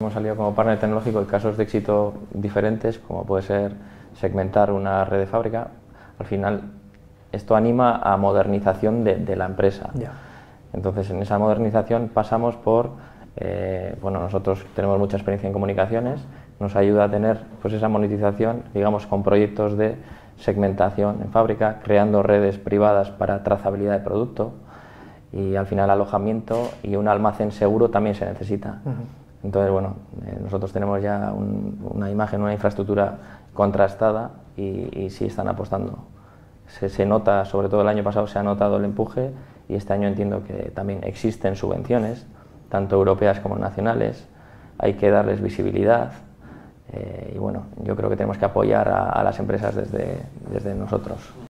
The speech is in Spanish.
Hemos salido como partner tecnológico en casos de éxito diferentes, como puede ser segmentar una red de fábrica. Al final, esto anima a modernización de la empresa. Ya. Entonces, en esa modernización pasamos por, nosotros tenemos mucha experiencia en comunicaciones, nos ayuda a tener pues, esa monetización, digamos, con proyectos de segmentación en fábrica, creando redes privadas para trazabilidad de producto, y al final alojamiento y un almacén seguro también se necesita. Entonces, nosotros tenemos ya una imagen, una infraestructura contrastada y sí están apostando. Se nota, sobre todo el año pasado se ha notado el empuje, y este año entiendo que también existen subvenciones, tanto europeas como nacionales. Hay que darles visibilidad y yo creo que tenemos que apoyar a las empresas desde nosotros.